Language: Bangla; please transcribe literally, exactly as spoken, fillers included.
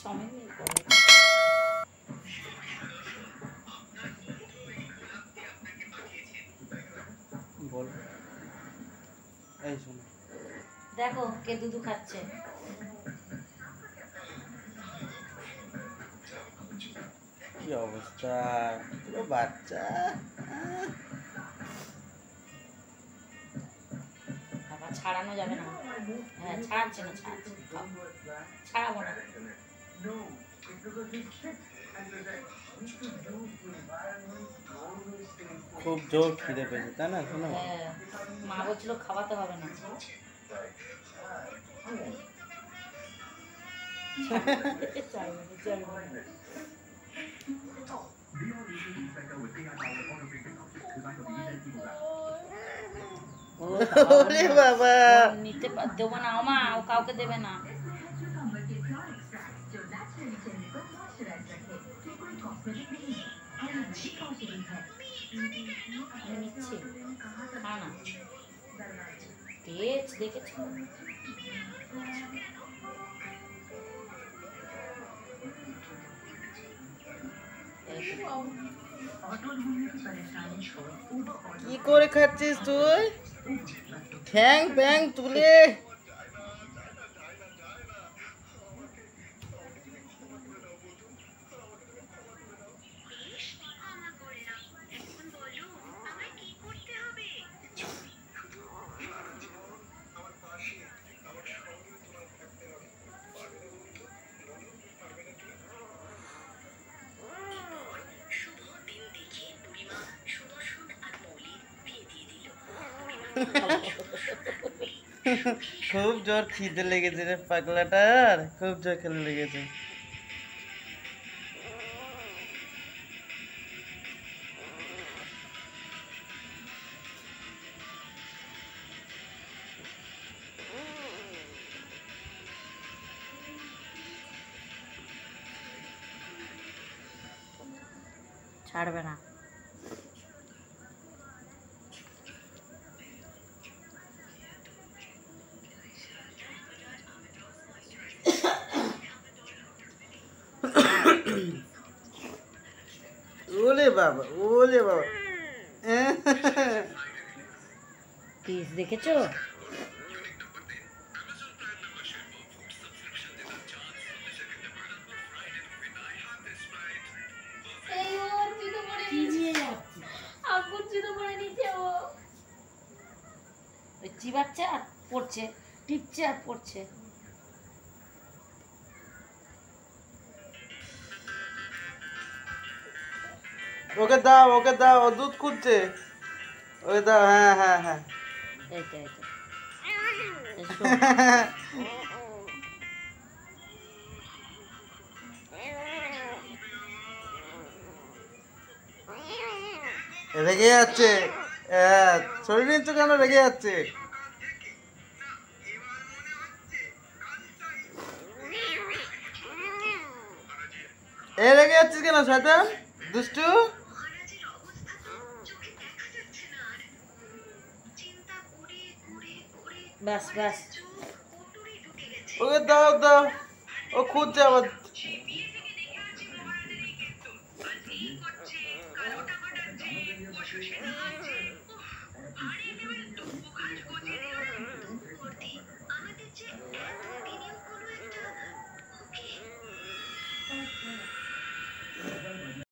চাউমিন বল এই শোনো দেখো কে দুধু খাচ্ছে কি অবস্থা পুরো বাচ্চা বাবা ছাড়ানো যাবে না হ্যাঁ ছাড়ছে না ছাড়ছে ছাড়াবো না খুব জোর খিদে পেয়েছে তাই না শোনো হ্যাঁ মা বলছিল খাওয়াতে হবে না ওরে বাবা নিতে দেবো না মা ও কাউকে দেবে না নিচ্ছি খা না তেজ দেখেছ কি করে খাচ্ছিস তুই ঠ্যাং ব্যাং তুলে খুব জোর খিদে লেগেছে রে পাগলাটার খুব জোর খেলে লেগেছে ছাড়বে না ওলে বাবা ওলে বাবা পিস দেখেছো চিবাচ্ছে আর পড়ছে টিপছে আর পড়ছে ওকে দাও ওকে দাও ও দুধ খুঁজছে ওকে দাও হ্যাঁ হ্যাঁ হ্যাঁ এইটা এইটা রেগে যাচ্ছে শরীর নিচ্ছ কেন রেগে যাচ্ছে এ রেগে যাচ্ছিস কেন শয়তান দুষ্টু বাস বাস ওকে দাও দাও ও খুঁজছে আবার